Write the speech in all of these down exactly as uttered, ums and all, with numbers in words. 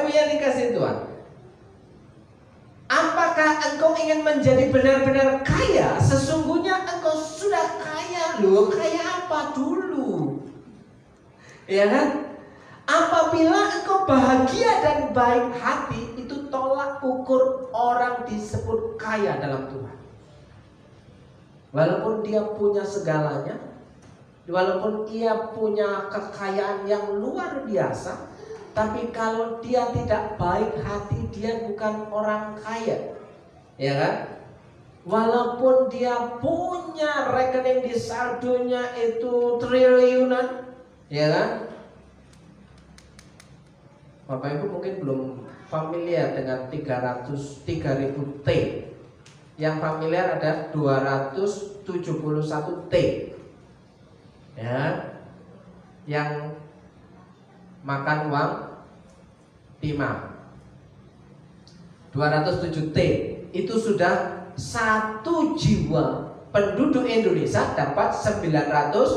Ibu yang dikasih Tuhan, apakah engkau ingin menjadi benar-benar kaya? Sesungguhnya engkau sudah kaya loh. Kaya apa dulu? Ya kan? Apabila engkau bahagia dan baik hati, itu tolak ukur orang disebut kaya dalam Tuhan. Walaupun dia punya segalanya, walaupun ia punya kekayaan yang luar biasa, tapi kalau dia tidak baik hati, dia bukan orang kaya. Ya kan? Walaupun dia punya rekening di saldonya itu triliunan, ya kan? Bapak Ibu mungkin belum familiar dengan tiga ratus tiga ribu T. Yang familiar ada dua ratus tujuh puluh satu T. Ya. Yang makan uang timah. dua ratus tujuh T itu sudah satu jiwa penduduk Indonesia dapat sembilan ratus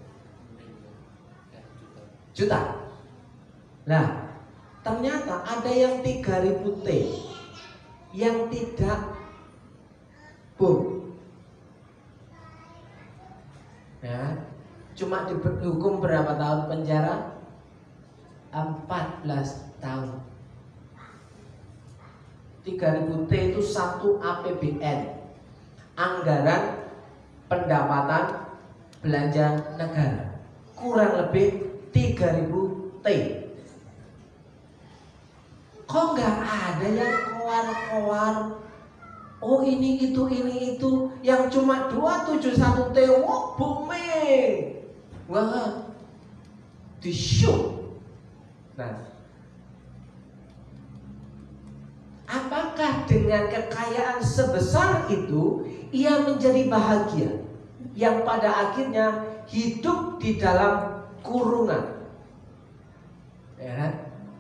juta. Nah, ternyata ada yang tiga ribu T yang tidak boom. Ya, cuma dihukum berapa tahun penjara? empat belas tahun. tiga ribu T itu satu A P B N, anggaran pendapatan belanja negara, kurang lebih tiga ribu T. Kok nggak ada yang keluar-keluar? Oh ini itu ini itu yang cuma dua ratus tujuh puluh satu T. Wah booming. Wah di show. Nah, apakah dengan kekayaan sebesar itu ia menjadi bahagia, yang pada akhirnya hidup di dalam kurungan? Ya kan?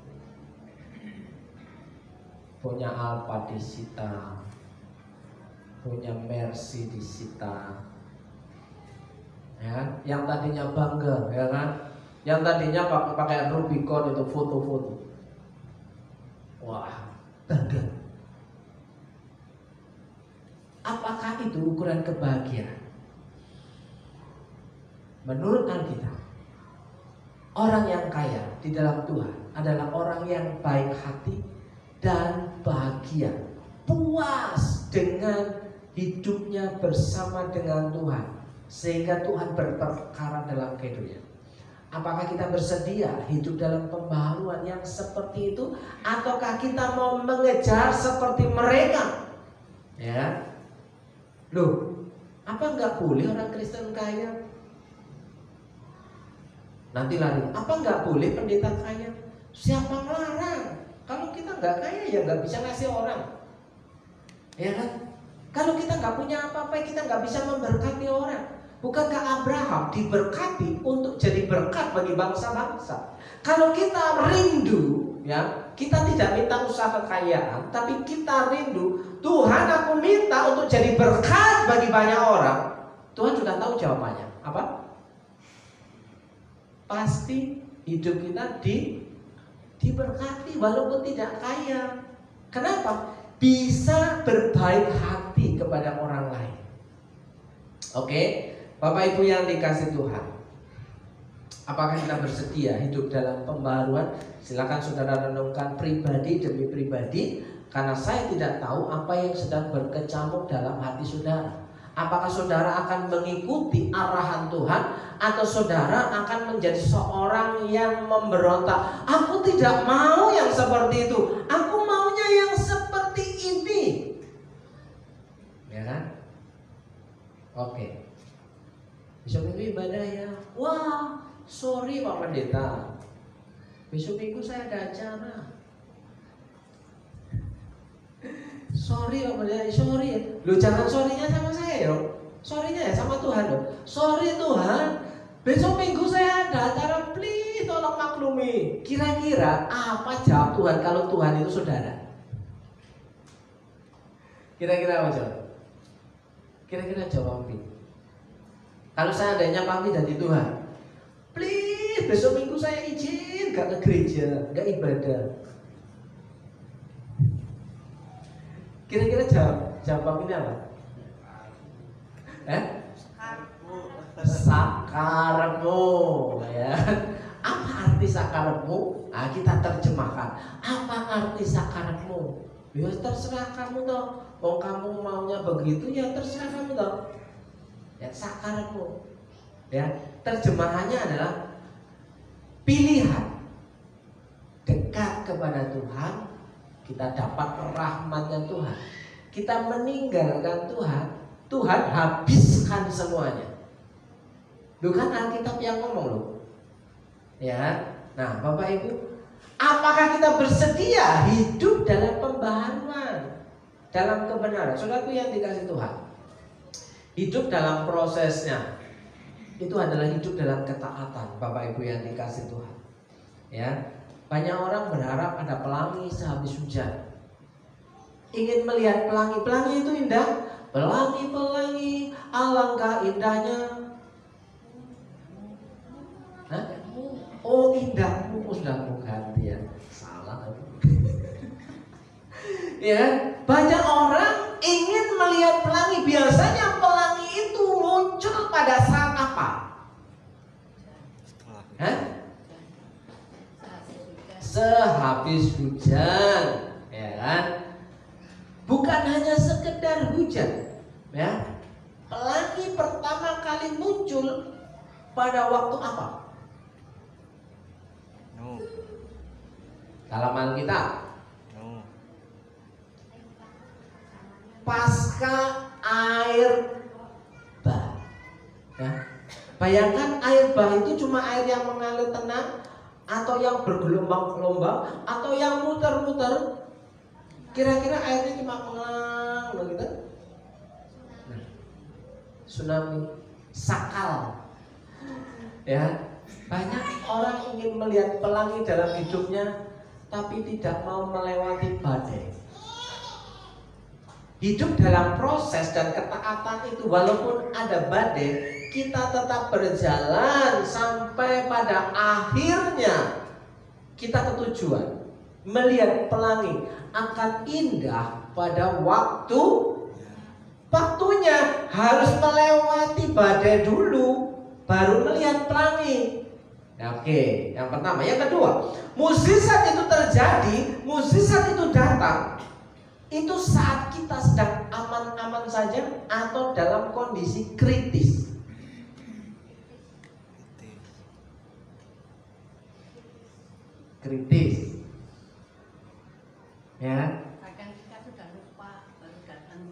Punya Alfa disita, punya Mercy disita, ya, yang tadinya bangga, ya kan, yang tadinya pakai pakai Rubicon itu foto-foto, wah bangga. Apakah itu ukuran kebahagiaan? Menurut Alkitab, orang yang kaya di dalam Tuhan adalah orang yang baik hati dan bahagia, puas dengan hidupnya bersama dengan Tuhan, sehingga Tuhan berperkara dalam hidupnya. Apakah kita bersedia hidup dalam pembaharuan yang seperti itu, ataukah kita mau mengejar seperti mereka? Ya, loh, apa nggak boleh orang Kristen kaya? Nanti lari, apa nggak boleh pendeta kaya? Siapa melarang? Kalau kita nggak kaya ya nggak bisa ngasih orang, ya kan? Kalau kita nggak punya apa-apa, kita nggak bisa memberkati orang. Bukankah Abraham diberkati untuk jadi berkat bagi bangsa-bangsa? Kalau kita rindu, ya, kita tidak minta usaha kekayaan, tapi kita rindu, Tuhan aku minta untuk jadi berkat bagi banyak orang. Tuhan sudah tahu jawabannya. Apa? Pasti hidup kita di diberkati walaupun tidak kaya. Kenapa? Bisa berbaik hati kepada orang lain. Oke, Bapak Ibu yang dikasih Tuhan, apakah kita bersedia hidup dalam pembaharuan? Silakan saudara renungkan pribadi demi pribadi, karena saya tidak tahu apa yang sedang berkecamuk dalam hati saudara. Apakah saudara akan mengikuti arahan Tuhan, atau saudara akan menjadi seorang yang memberontak? Aku tidak mau yang seperti itu, aku maunya yang seperti ini. Ya kan? Oke. Besok minggu ibadah ya. Wah, sorry Pak Pendeta, besok minggu saya ada acara. Sorry Pak Pendeta, sorry. Lu jangan sorrynya sama saya yo, sorrynya ya sama Tuhan loh. Sorry Tuhan, besok minggu saya ada acara, please tolong maklumi. Kira-kira apa jawab Tuhan kalau Tuhan itu saudara? Kira-kira apa jawab? Kira-kira jawab apa? Kalau seandainya pamit dari Tuhan, please besok minggu saya izin gak ke gereja, gak ibadah. Kira-kira jawab jawab ini apa? Eh? Sakarepmu, ya. Apa arti sakarepmu? Nah, kita terjemahkan. Apa arti sakarepmu? Ya terserah kamu toh. Mau kamu maunya begitu ya terserah kamu toh. Ya sakarepmu. Ya, terjemahannya adalah pilihan dekat kepada Tuhan, kita dapat rahmatnya Tuhan. Kita meninggalkan Tuhan, Tuhan habiskan semuanya. Loh kan Alkitab yang ngomong loh. Ya. Nah, Bapak Ibu, apakah kita bersedia hidup dalam pembaharuan, dalam kebenaran? Saudaraku yang dikasih Tuhan, hidup dalam prosesnya itu adalah hidup dalam ketaatan. Bapak Ibu yang dikasih Tuhan, ya. Banyak orang berharap ada pelangi sehabis hujan. Ingin melihat pelangi. Pelangi itu indah. Pelangi-pelangi, alangkah indahnya. Hah? Oh indahmu, oh, sudah mau ganti ya. Salah. Ya, banyak orang ingin melihat pelangi. Biasanya pelangi itu muncul pada saat apa? Hah? Sehabis hujan, ya kan? Bukan hanya sekedar hujan, ya. Pelangi pertama kali muncul pada waktu apa? No. Dalam Alkitab. No. Pasca air bah. Ya. Bayangkan air bah itu cuma air yang mengalir tenang, atau yang bergelombang-gelombang, atau yang muter-muter. Kira-kira airnya cuma mengalir begitu. Nah, tsunami, sakal. Ya, banyak orang ingin melihat pelangi dalam hidupnya, tapi tidak mau melewati badai. Hidup dalam proses dan ketaatan itu, walaupun ada badai, kita tetap berjalan sampai pada akhirnya kita ke tujuan. Melihat pelangi akan indah pada waktu waktunya. Harus melewati badai dulu baru melihat pelangi. Ya, oke, yang pertama. Yang kedua, mukjizat itu terjadi, mukjizat itu datang itu saat kita sedang aman-aman saja atau dalam kondisi kritis. Kritis, ya. Kadang kita sudah lupa baru datang.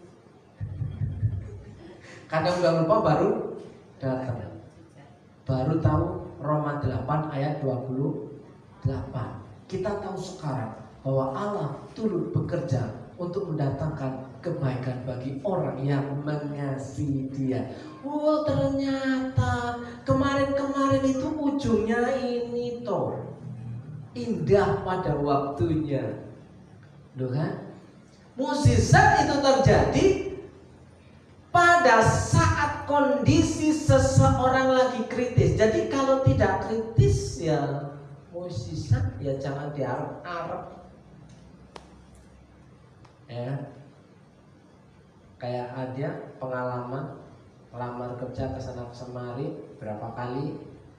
Kadang sudah lupa baru datang. Baru tahu Roma delapan ayat dua puluh delapan. Kita tahu sekarang bahwa Allah turut bekerja untuk mendatangkan kebaikan bagi orang yang mengasihi Dia. Oh, ternyata kemarin-kemarin itu ujungnya ini toh. Indah pada waktunya. Loh kan? Mukjizat itu terjadi pada saat kondisi seseorang lagi kritis. Jadi kalau tidak kritis ya mukjizat ya jangan diharap-harap. Ya. Kayak ada pengalaman lamar kerja kesana kemari berapa kali?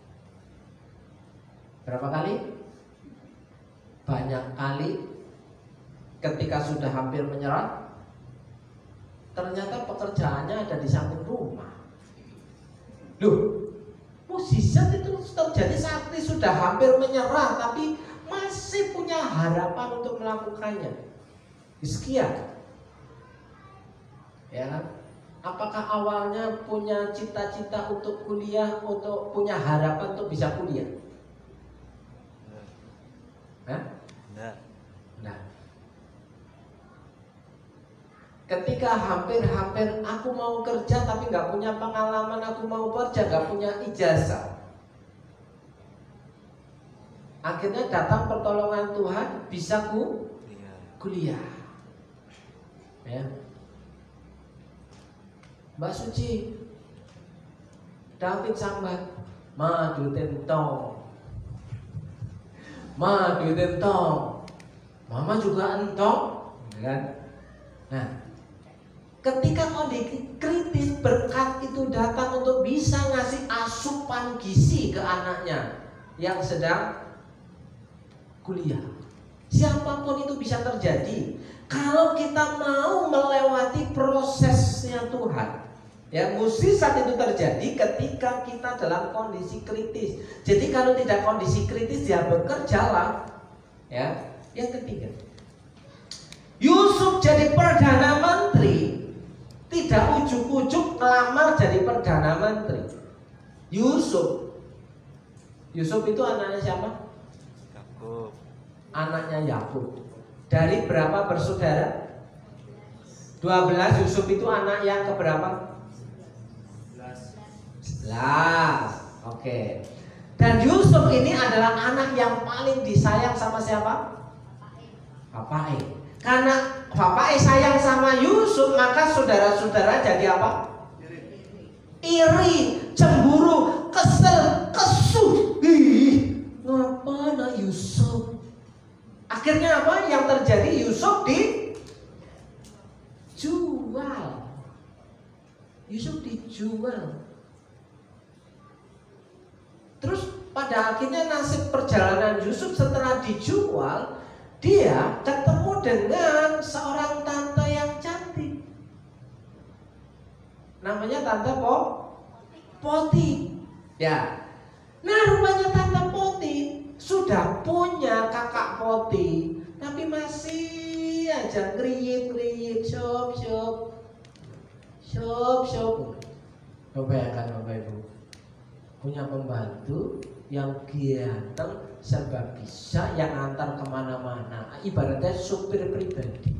Berapa kali? Banyak kali. Ketika sudah hampir menyerah, ternyata pekerjaannya ada di samping rumah. Loh, mukjizat itu terjadi saat sudah hampir menyerah, tapi masih punya harapan untuk melakukannya. Sekian. Ya, apakah awalnya punya cita-cita untuk kuliah, untuk punya harapan untuk bisa kuliah? Hah? Nah. Nah, ketika hampir-hampir aku mau kerja tapi nggak punya pengalaman, aku mau kerja nggak punya ijazah. Akhirnya datang pertolongan Tuhan, bisa ku kuliah. Ya. Mbak Suci, David sambat, madu tentong, madu tentong, mama juga entong, kan? Nah, ketika kondisi kritis, berkat itu datang untuk bisa ngasih asupan gizi ke anaknya yang sedang kuliah. Siapapun itu bisa terjadi kalau kita mau melewati prosesnya Tuhan. Ya, mukjizat itu terjadi ketika kita dalam kondisi kritis. Jadi kalau tidak kondisi kritis, dia bekerja lah. Ya, yang ketiga, Yusuf jadi perdana menteri tidak ujuk-ujuk melamar jadi perdana menteri. Yusuf, Yusuf itu anaknya siapa? Yakub. Anaknya Yakub. Dari berapa bersaudara? dua belas. Yusuf itu anak yang keberapa? sebelas. Oke. Dan Yusuf ini adalah anak yang paling disayang sama siapa? Bapaknya. Karena bapaknya sayang sama Yusuf, maka saudara-saudara jadi apa? Iri, cemburu, kesel, kesuh. Ih, ngapa nak Yusuf? Akhirnya apa yang terjadi? Yusuf dijual. Yusuf dijual. Terus pada akhirnya nasib perjalanan Yusuf setelah dijual, dia ketemu dengan seorang tante yang cantik. Namanya Tante Po Poti. Ya. Nah, rupanya Tante Poti sudah punya kakak Poti, tapi masih aja ngeriit-ngeriit, shop shop shop shop. Coba ya kan Bapak Ibu, punya pembantu yang ganteng, serba bisa, yang antar kemana-mana, ibaratnya supir pribadi.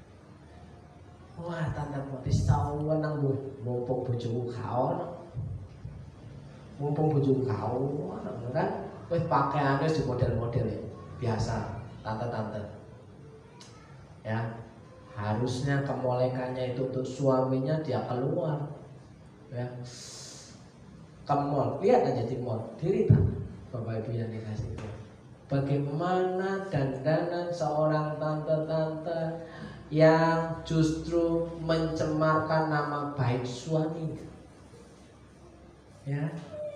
Wah, Tante Poti tahu nang mumpung bojoku kaon, mumpung bojoku kaon, kan? Wes pakaiannya di model-model ya, biasa, tante-tante. Ya, harusnya kemolekannya itu untuk suaminya, dia keluar, ya, ke mall, lihat aja di mall, diri tak, Bapak Ibu yang dikasih itu. Bagaimana dandanan seorang tante-tante yang justru mencemarkan nama baik suaminya, ya.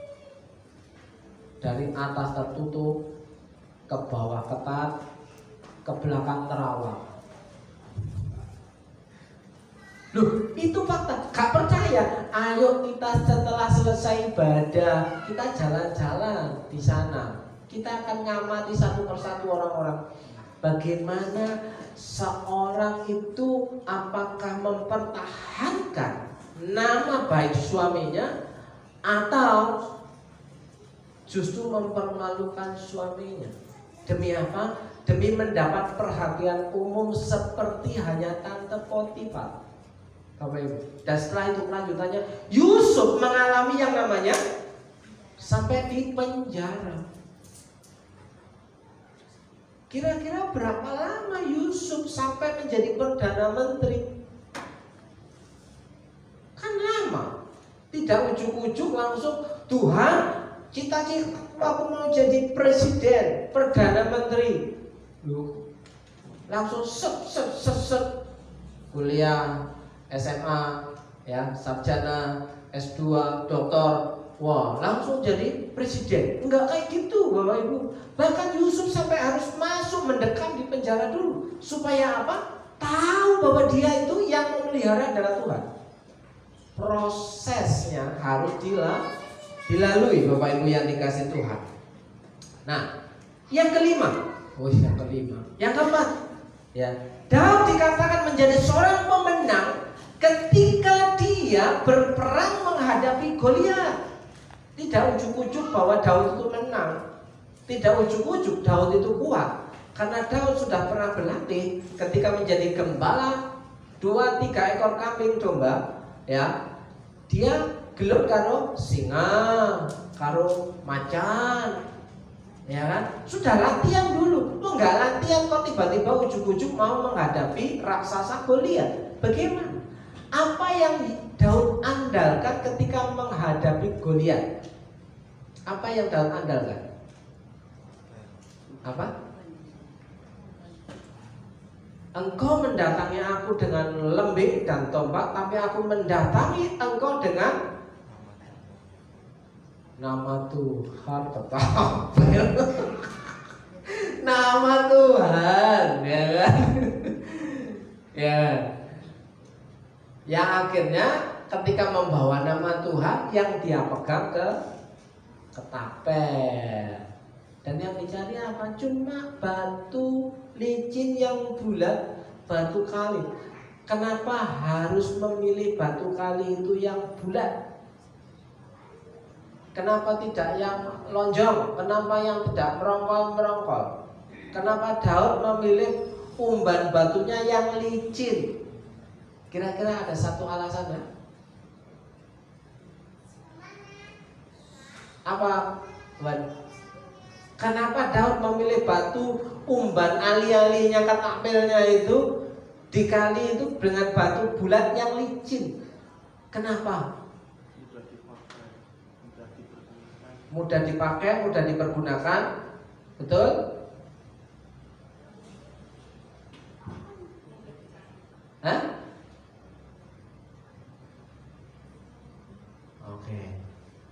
Dari atas tertutup, ke bawah ketat, ke belakang terawat. Loh, itu fakta. Gak percaya? Ayo kita setelah selesai ibadah, kita jalan-jalan di sana. Kita akan ngamati satu persatu orang-orang. Bagaimana seorang itu apakah mempertahankan nama baik suaminya atau justru mempermalukan suaminya. Demi apa? Demi mendapat perhatian umum seperti hanya Tante Potifar. Bapak Ibu. Dan setelah itu kelanjutannya, Yusuf mengalami yang namanya sampai di penjara. Kira-kira berapa lama Yusuf sampai menjadi perdana menteri? Kan lama. Tidak ujuk-ujuk langsung, Tuhan, cita-cita aku mau jadi presiden, perdana menteri. Loh, langsung set set set set kuliah S M A, ya, sarjana, S dua, doktor. Wah, langsung jadi presiden. Enggak kayak gitu, Bapak Ibu. Bahkan Yusuf sampai harus masuk mendekam di penjara dulu. Supaya apa? Tahu bahwa dia itu yang memelihara adalah Tuhan. Prosesnya harus dilalui, Bapak Ibu yang dikasih Tuhan. Nah, yang kelima. Oh, yang kelima. Yang keempat, ya. Daud dikatakan menjadi seorang pemenang ketika dia berperang menghadapi Goliat. Tidak ujuk-ujuk bahwa Daud itu menang. Tidak ujuk-ujuk Daud itu kuat. Karena Daud sudah pernah berlatih ketika menjadi gembala dua tiga ekor kambing domba, ya. Dia gelut karo singa, karo macan, ya kan? Sudah latihan dulu. Lo nggak latihan kok tiba-tiba ujuk-ujuk mau menghadapi raksasa Goliat. Bagaimana? Apa yang Daud andalkan ketika menghadapi Goliat? Apa yang Daud andalkan? Apa? engkau mendatangi aku dengan lembing dan tombak, tapi aku mendatangi engkau dengan nama Tuhan tetap. Nama Tuhan, ya kan? Ya. Yang akhirnya ketika membawa nama Tuhan, yang dia pegang ke ketapel. Dan yang dicari apa? Cuma batu licin yang bulat, batu kali. Kenapa harus memilih batu kali itu yang bulat? Kenapa tidak yang lonjong? Kenapa yang tidak merongkol-merongkol? Kenapa Daud memilih umban batunya yang licin? Kira-kira ada satu alasannya? Apa? Kenapa Daud memilih batu umban ali-alinya ketapelnya itu dikali itu dengan batu bulat yang licin? Kenapa? Mudah dipakai, mudah dipergunakan, betul? Hah? Oke.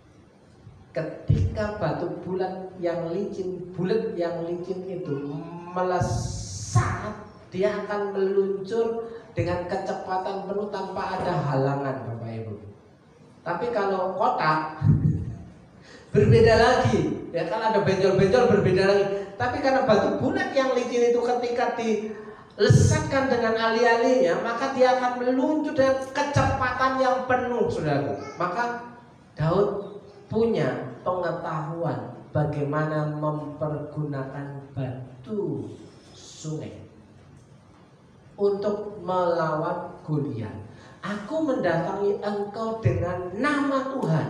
Ketika batu bulat yang licin, bulat yang licin itu melesat, dia akan meluncur dengan kecepatan penuh tanpa ada halangan, Bapak Ibu. Tapi kalau kotak berbeda lagi, ya kan ada benjol-benjol berbeda lagi. Tapi karena batu bulat yang licin itu ketika dilesatkan dengan ali-alinya, maka dia akan meluncur dengan kecepatan yang penuh, saudara. Maka Daud punya pengetahuan bagaimana mempergunakan batu sungai untuk melawan Goliat. Aku mendatangi engkau dengan nama Tuhan,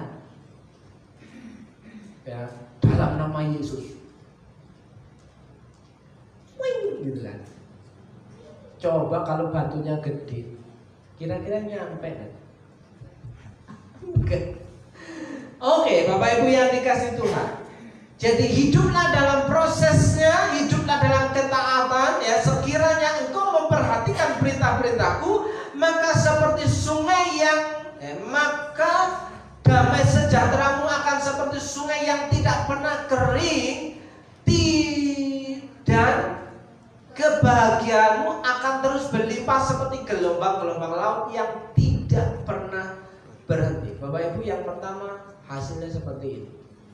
ya, dalam nama Yesus. Wih, gitu kan. Coba kalau batunya gede, kira-kira nyampe kan? Enggak. Oke, Bapak Ibu yang dikasih Tuhan. Jadi hiduplah dalam prosesnya, hiduplah dalam ketaatan, ya. Sekiranya engkau memperhatikan perintah-perintahku, maka seperti sungai yang eh, maka damai sejahteramu akan seperti sungai yang tidak pernah kering, dan kebahagiaanmu akan terus berlimpah seperti gelombang-gelombang laut yang tidak pernah berhenti. Bapak Ibu, yang pertama hasilnya seperti ini.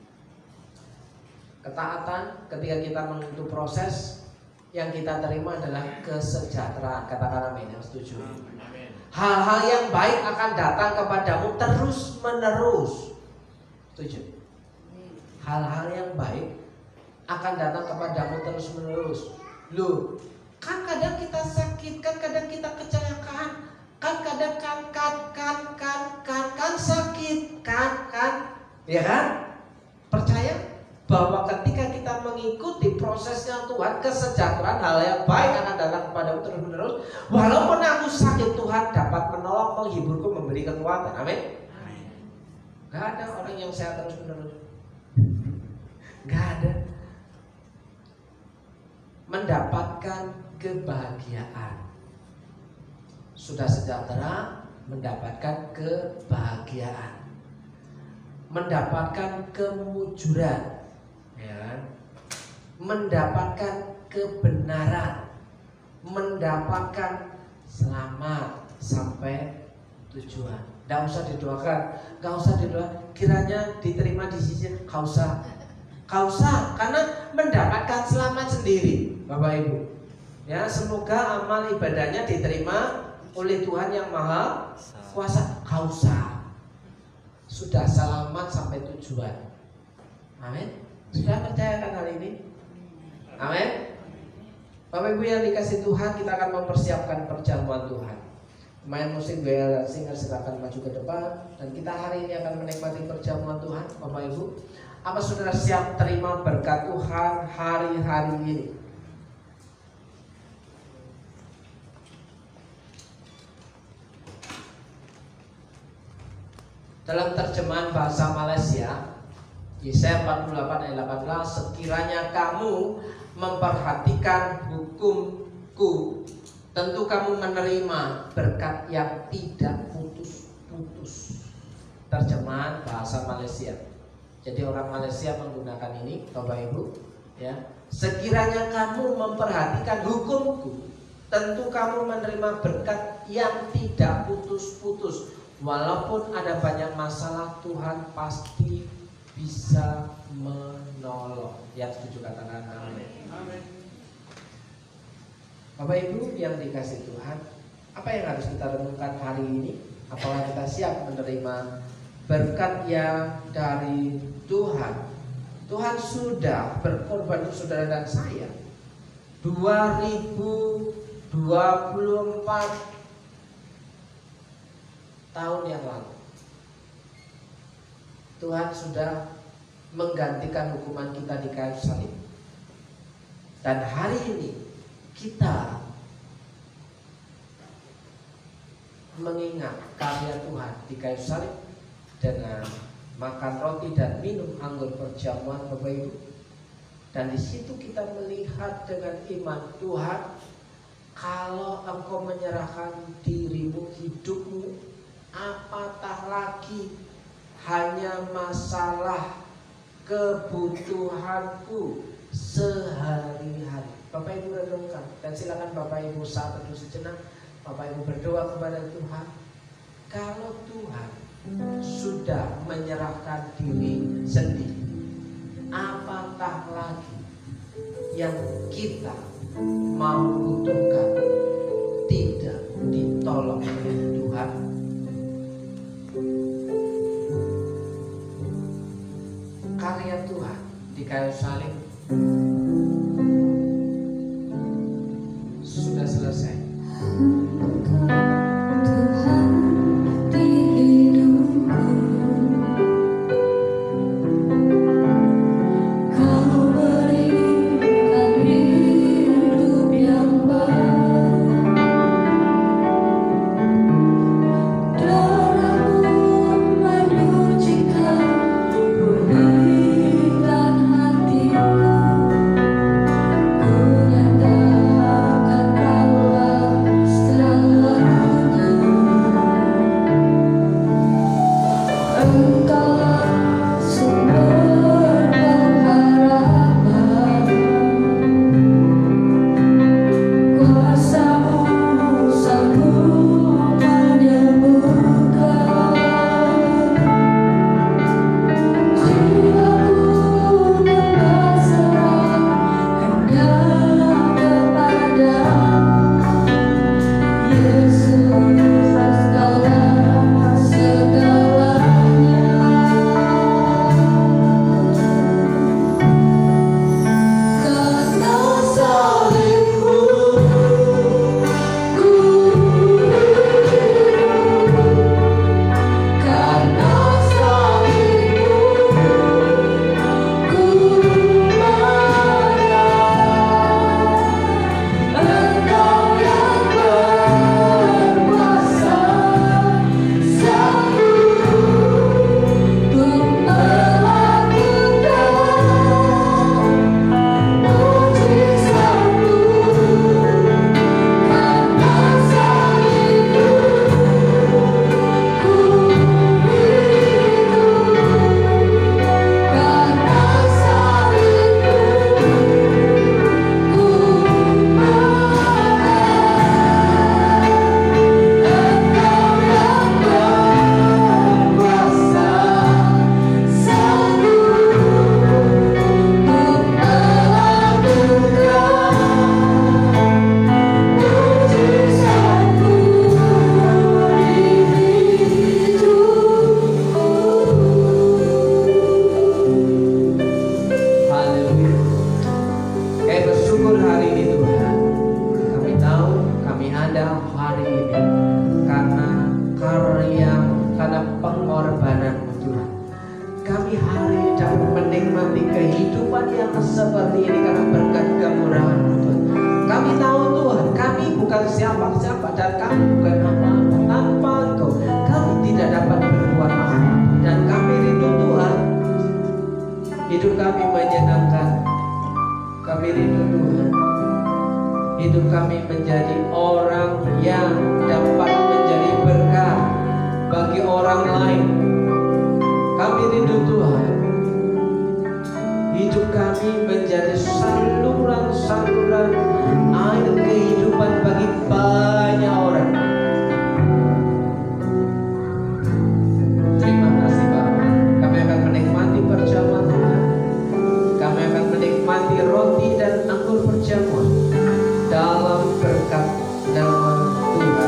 Ketaatan ketika kita menyentuh proses, yang kita terima adalah kesejahteraan. Katakan amin, yang setuju. Hal-hal yang baik akan datang kepadamu terus menerus. Setuju? Hal-hal yang baik akan datang kepadamu terus menerus. Loh, kan kadang kita sakit, kan kadang kita kecelakaan, kan kadang kan kan kan kan kan kan sakit, kan kan, ya kan? Percaya bahwa ketika kita mengikuti prosesnya Tuhan, kesejahteraan, hal yang baik akan datang kepadamu terus menerus. Walaupun aku sakit, Tuhan dapat menolong, menghiburku, memberi kekuatan. Amin. Gak ada orang yang sehat terus menerus. Gak ada. Mendapatkan kebahagiaan. Sudah sejahtera, mendapatkan kebahagiaan. Mendapatkan kemujuran, ya, mendapatkan kebenaran, mendapatkan selamat sampai tujuan. Tidak usah didoakan, nggak usah didoakan. Kiranya diterima di sisi, nggak usah, nggak usah, karena mendapatkan selamat sendiri, Bapak Ibu. Ya, semoga amal ibadahnya diterima oleh Tuhan yang Maha Kuasa. Nggak usah. Sudah selamat sampai tujuan. Amin. Sudah percayakan hal ini? Amin. Bapak Ibu yang dikasih Tuhan, kita akan mempersiapkan perjamuan Tuhan. Pemain musik B L Singer silakan maju ke depan, dan kita hari ini akan menikmati perjamuan Tuhan. Bapak Ibu, apa saudara siap terima berkat Tuhan hari-hari ini? Dalam terjemahan bahasa Malaysia, Yesaya empat puluh delapan ayat delapan belas, sekiranya kamu memperhatikan hukumku tentu kamu menerima berkat yang tidak putus-putus. Terjemahan bahasa Malaysia. Jadi orang Malaysia menggunakan ini, Bapak Ibu, ya. Sekiranya kamu memperhatikan hukumku, tentu kamu menerima berkat yang tidak putus-putus. Walaupun ada banyak masalah, Tuhan pasti bisa menolong. Yang setuju katakan amin. Amin. Bapak Ibu yang dikasih Tuhan, apa yang harus kita renungkan hari ini? Apakah kita siap menerima berkat yang dari Tuhan? Tuhan sudah berkorban untuk saudara dan saya dua ribu dua puluh empat tahun yang lalu. Tuhan sudah menggantikan hukuman kita di kayu salib. Dan hari ini kita mengingat karya Tuhan di kayu salib dengan makan roti dan minum anggur perjamuan, Bapak Ibu. Dan di situ kita melihat dengan iman Tuhan, kalau engkau menyerahkan dirimu, hidupmu, apatah lagi hanya masalah kebutuhanku sehari-hari. Bapak Ibu renungkan, dan silakan Bapak Ibu saat teduh sejenak, Bapak Ibu berdoa kepada Tuhan. Kalau Tuhan sudah menyerahkan diri sendiri, apatah lagi yang kita mau butuhkan tidak ditolong oleh Tuhan? Karya Tuhan di kayu salib sudah selesai. hidup kami menjadi orang yang dapat menjadi berkat bagi orang lain. Kami rindu Tuhan, hidup kami menjadi saluran-saluran air kehidupan bagi banyak orang. Terima kasih Bapa. Kami akan menikmati perjamuan Tuhan. Kami akan menikmati roti dan anggur perjamuan dalam berkat nama Tuhan.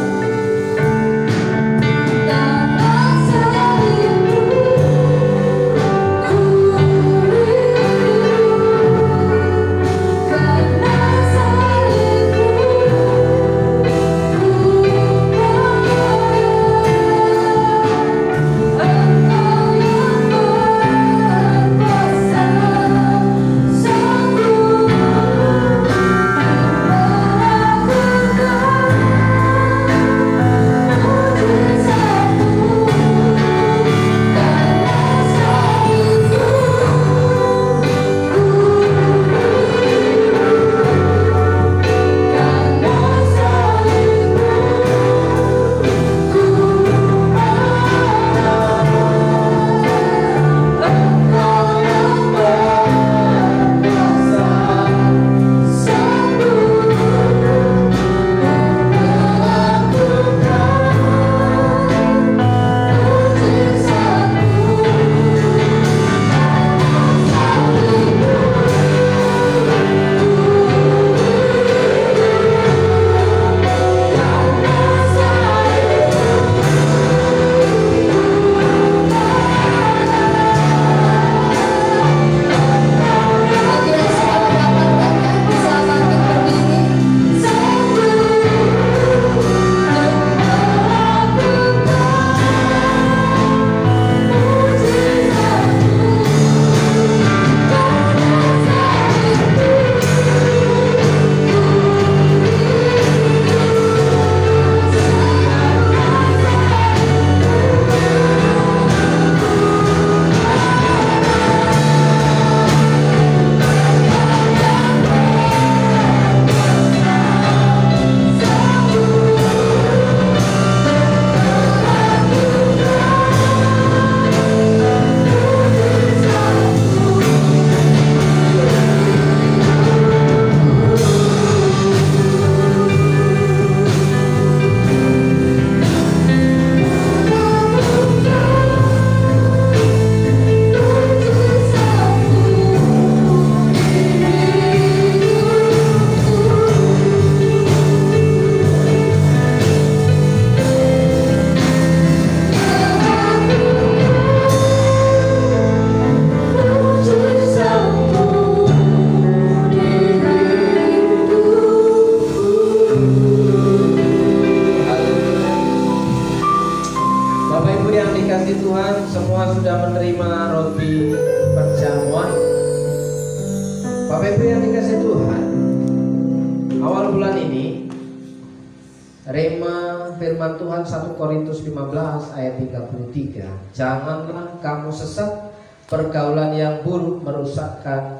Janganlah kamu sesat, pergaulan yang buruk merusakkan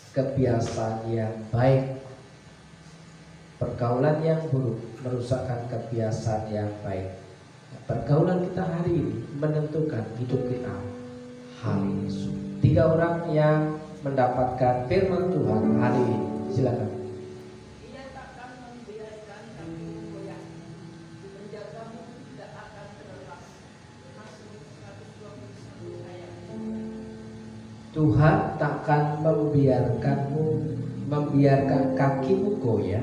kebiasaan yang baik. Pergaulan yang buruk merusakkan kebiasaan yang baik. Pergaulan kita hari ini menentukan hidup kita hari esok. Tiga orang yang mendapatkan firman Tuhan hari ini, silakan. Tuhan takkan membiarkanmu membiarkan kakimu goyah.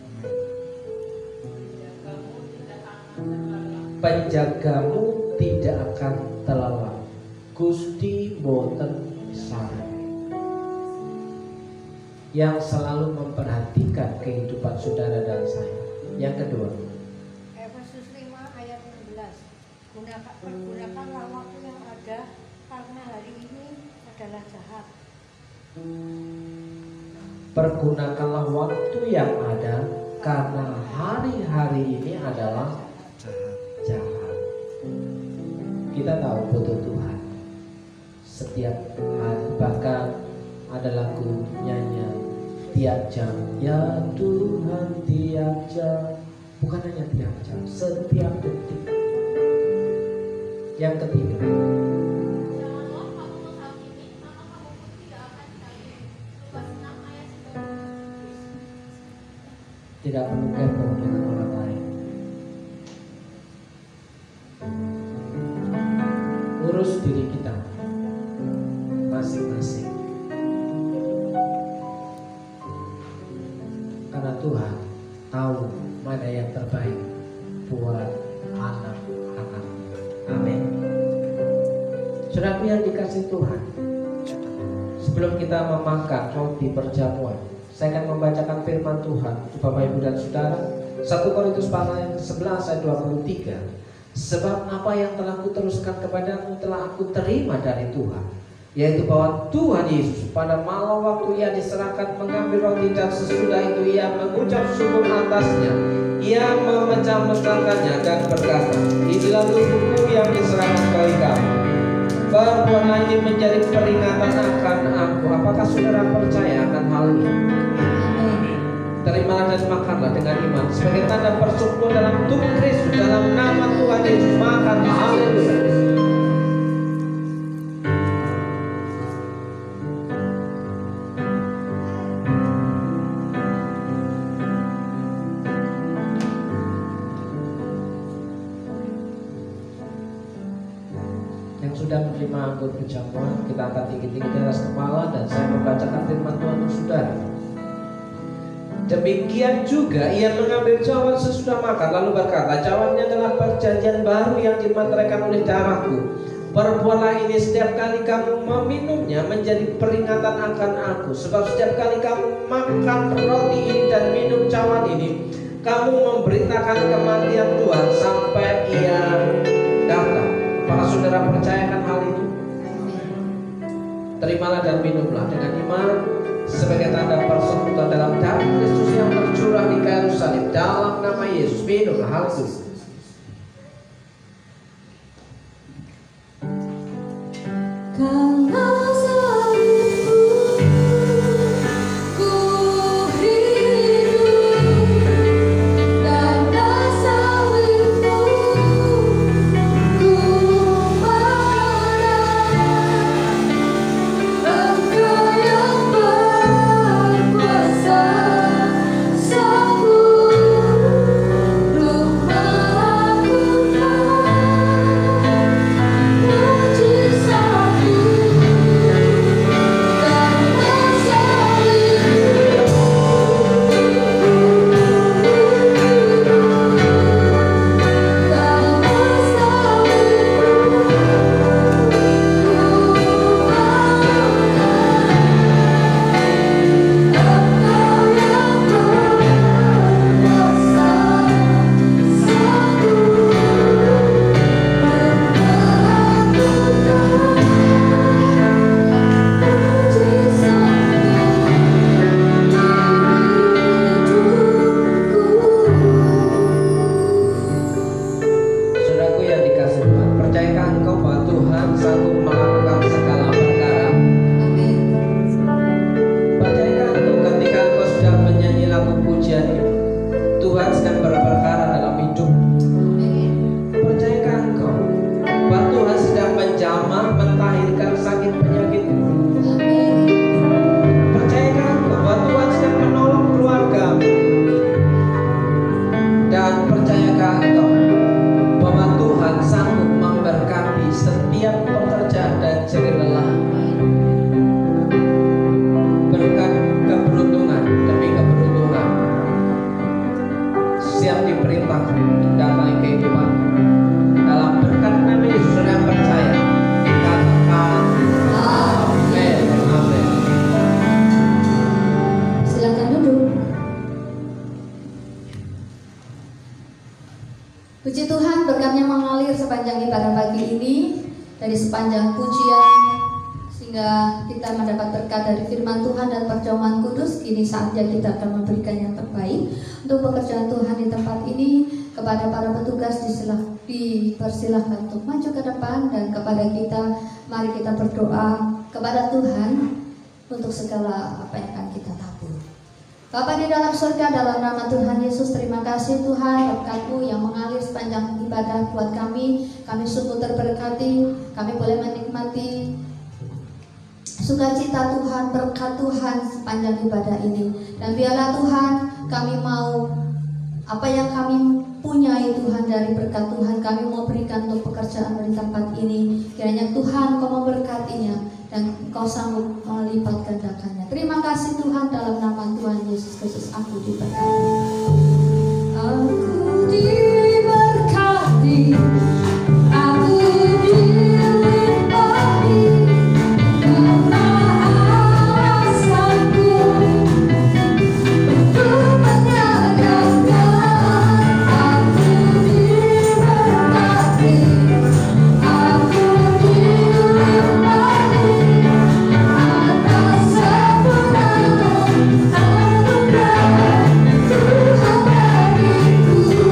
Penjagamu tidak akan terlelap. Gusti boten sare, yang selalu memperhatikan kehidupan saudara dan saya. Yang kedua, Efesus lima ayat enam belas. Gunakan, pergunakanlah waktu yang ada, karena hari ini adalah jahat. Pergunakanlah waktu yang ada, karena hari-hari ini adalah jahat. Kita tahu butuh Tuhan setiap hari. Bahkan ada lagu nyanyian, Tiap jam, ya Tuhan, tiap jam. Bukan hanya tiap jam, setiap detik. Yang ketiga, tidak perlu kepo dengan orang lain. Urus diri kita masing-masing. Karena Tuhan tahu mana yang terbaik buat anak-anak. Amin. Saudaraku yang dikasih Tuhan, sebelum kita memakan roti perjamuan, saya akan membacakan firman Tuhan untuk Bapak Ibu dan Saudara. satu Korintus pasal yang sebelas ayat dua puluh tiga. Sebab apa yang telah kuteruskan kepadamu telah aku terima dari Tuhan, yaitu bahwa Tuhan Yesus pada malam waktu ia diserahkan mengambil roti dan sesudah itu ia mengucap syukur atasnya, ia memecah-mecahkannya dan berkata, inilah tubuhku yang diserahkan bagi kamu. Perbuatan ini menjadi peringatan akan aku. Apakah saudara percaya akan hal ini? Terimalah dan makanlah dengan iman sebagai tanda persekutuan dalam tubuh Kristus, dalam nama Tuhan Yesus. Makan, haleluya. Yang sudah menerima anggur perjamuan, kita angkat tinggi-tinggi di atas kepala dan saya membacakan firman Tuhan untuk saudara. Demikian juga ia mengambil cawan sesudah makan lalu berkata, cawannya adalah perjanjian baru yang dimeteraikan oleh darahku. Perbuatlah ini setiap kali kamu meminumnya menjadi peringatan akan aku. Sebab setiap kali kamu makan roti ini dan minum cawan ini, kamu memberitakan kematian Tuhan sampai ia datang. Apakah saudara percayakan hal ini? Terimalah dan minumlah dengan iman sebagai tanda persekutuan dalam darah Kristus yang tercurah di kayu salib. Dalam nama Yesus, minumlah. Haleluya. Puji Tuhan, berkatnya mengalir sepanjang ibadah pagi ini, dari sepanjang pujian, sehingga kita mendapat berkat dari firman Tuhan dan perjamuan kudus. Kini saatnya kita akan memberikan yang terbaik untuk pekerjaan Tuhan di tempat ini. Kepada para petugas disilah, dipersilahkan untuk maju ke depan, dan kepada kita, mari kita berdoa kepada Tuhan untuk segala apa yang akan kita tabur. Bapa di dalam surga, dalam nama Tuhan Yesus, terima kasih Tuhan berkat-Mu yang mengalir sepanjang ibadah buat kami. Kami sungguh terberkati, kami boleh menikmati sukacita Tuhan, berkat Tuhan sepanjang ibadah ini. Dan biarlah Tuhan, kami mau apa yang kami punyai Tuhan dari berkat Tuhan, kami mau berikan untuk pekerjaan di tempat ini. Kiranya Tuhan Kau memberkatinya dan Kau sanggup melipat gandakannya. Terima kasih Tuhan, dalam nama Tuhan Yesus Kristus aku diberkati. Aku diberkati, aku dilimpahi karena alasanku untuk menyatakan aku diberkati, aku dilimpahi atas sempurnaan anugerah Tuhan bagiku.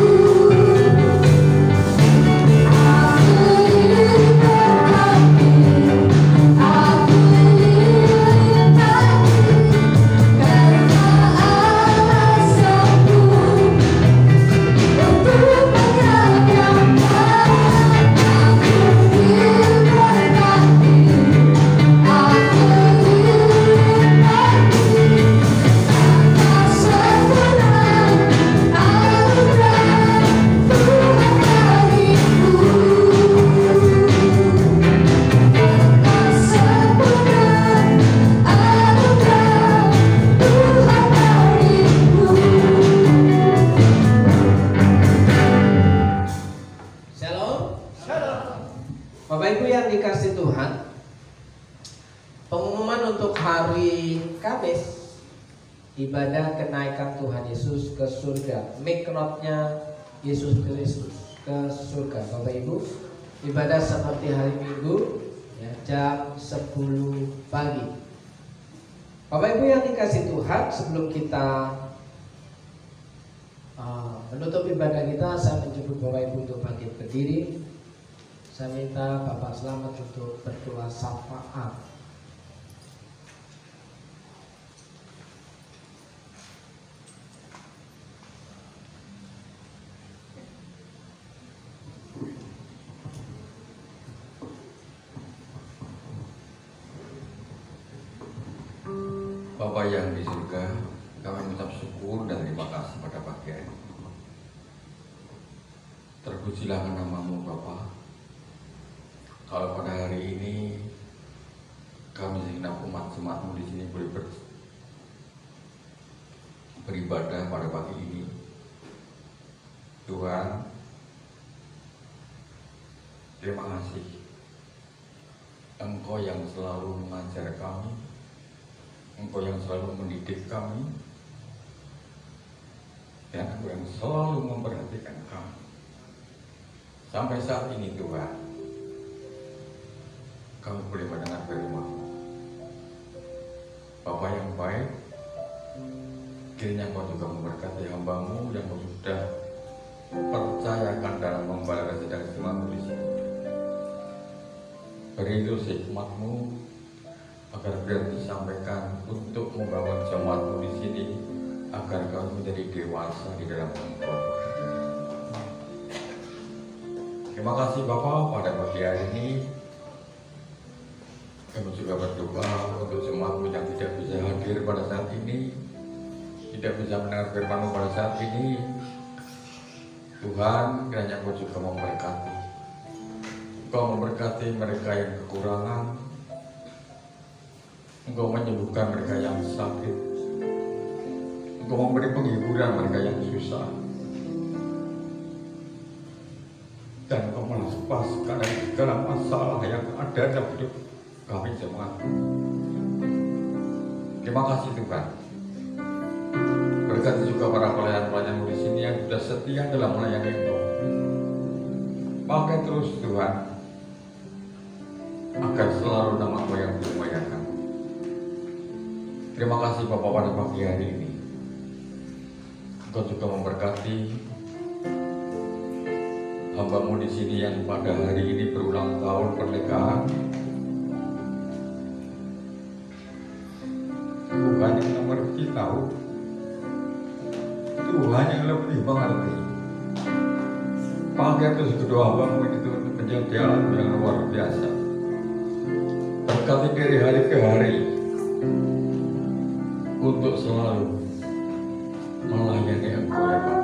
Bapak Ibu yang dikasih Tuhan, pengumuman untuk hari Kamis ibadah kenaikan Tuhan Yesus ke surga, mikrotnya Yesus Kristus ke surga. Bapak Ibu, ibadah seperti hari Minggu ya, jam sepuluh pagi. Bapak Ibu yang dikasih Tuhan, sebelum kita uh, menutup ibadah kita, saya menjemput Bapak Ibu untuk bangkit berdiri. Saya minta Bapak Selamat untuk berdoa syafaat. Bapa yang di surga, kami mengucap syukur dan terima kasih pada pagi hari. Terpujilah nama-Mu Bapa. Kalau pada hari ini kami segenap umat jemaat-Mu di sini boleh ber, beribadah pada pagi ini, Tuhan, terima kasih. Engkau yang selalu mengajar kami, Engkau yang selalu mendidik kami, dan Engkau yang selalu memperhatikan kami. Sampai saat ini Tuhan, kami boleh mendengar firman-Mu. Bapa yang baik, kiranya Kau juga memberkati hamba-Mu yang Kau sudah percayakan dalam membalas sedang jemaat-Mu di sini. Beri instruksi hikmat-Mu agar biar disampaikan untuk membangun jemaat-Mu di sini, agar kami menjadi dewasa di dalam Engkau. Terima kasih Bapa, pada pagi hari ini kami juga berdoa untuk jemaat-Mu yang tidak bisa hadir pada saat ini, tidak bisa mendengar firman-Mu pada saat ini. Tuhan, kiranya Kau juga memberkati. Kau memberkati mereka yang kekurangan, Engkau menyembuhkan mereka yang sakit, Engkau memberi penghiburan mereka yang susah, dan Engkau melepaskan dari segala masalah yang ada dalam hidup kami jemaat. Terima kasih Tuhan. Berkati juga para pelayan-pelayan di sini yang sudah setia dalam melayani Engkau. Pakai terus Tuhan, agar selalu nama-Mu yang dimuliakan. Terima kasih Bapak pada pagi hari ini. Engkau juga memberkati hamba-Mu di sini yang pada hari ini berulang tahun pernikahan. Tuhan yang mengerti tahu Tuhan yang lebih mengerti. Pakai terus kedua hambamu itu menjadi jalan yang luar biasa. Berkati dari hari ke hari untuk selalu melayani Engkau ya Bapa.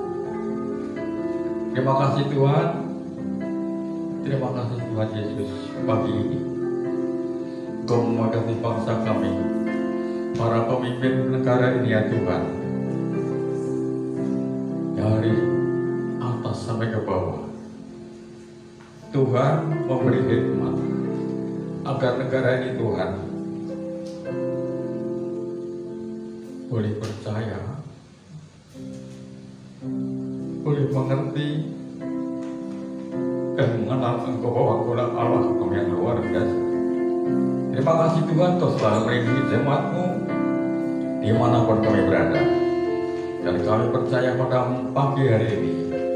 Terima kasih Tuhan. Terima kasih Tuhan Yesus pagi ini. Engkau memberkati bangsa kami, para pemimpin negara ini ya Tuhan, dari atas sampai ke bawah. Tuhan memberi hikmat agar negara ini Tuhan boleh percaya, boleh mengerti dan mengenal Engkau bahwa Engkau Allah Engkau yang luar biasa. Terima kasih Tuhan, Kau selalu melindungi jemaat-Mu dimanapun kami berada. Dan kami percaya padamu pagi hari ini,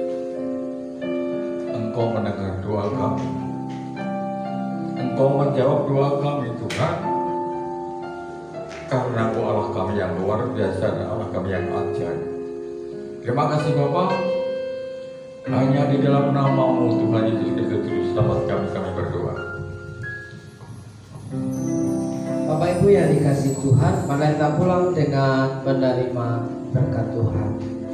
Engkau mendengar doa kami, Engkau menjawab doa kami Tuhan, karena Engkau Allah kami yang luar biasa dan Allah kami yang ajaib. Terima kasih Bapa, hanya di dalam nama-Mu Tuhan Yesus Kristus selamat kami kami berdoa. Bapak Ibu yang dikasih Tuhan, mari kita pulang dengan menerima berkat Tuhan.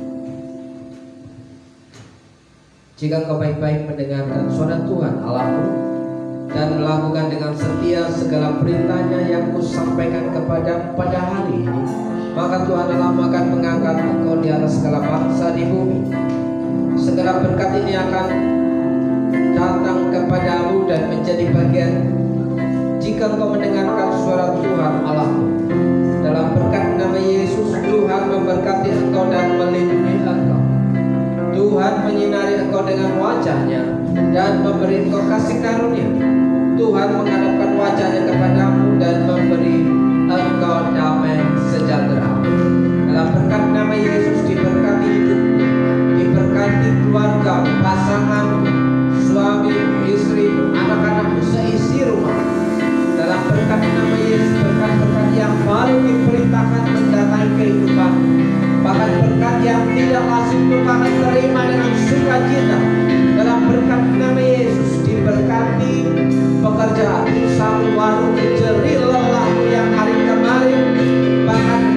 Jika kau baik-baik mendengarkan suara Tuhan Allahmu dan melakukan dengan setia segala perintahnya yang kusampaikan kepada pada hari ini, maka Tuhan Allah akan mengangkat engkau di atas segala bangsa di bumi. Segala berkat ini akan datang kepadamu dan menjadi bagian jika engkau mendengarkan suara Tuhan Allahmu. Dalam berkat nama Yesus, Tuhan memberkati engkau dan melindungi engkau. Tuhan menyinari engkau dengan wajahnya dan memberi engkau kasih karunia. Tuhan menghadapkan wajahnya kepadamu dan memberi engkau damai sejahtera. Dalam berkat nama Yesus, diberkati hidupmu, diberkati keluarga, pasangan, suami, istri, anak-anakmu, seisi rumah. Dalam berkat nama Yesus, berkat-berkat yang baru diperintahkan mendatangi kehidupan, bahkan berkat yang tidak langsung akan terima dengan sukacita. Dalam berkat nama Yesus, diberkati pekerjaan, usaha, warung, kecil, lelah yang hari kemarin, bahkan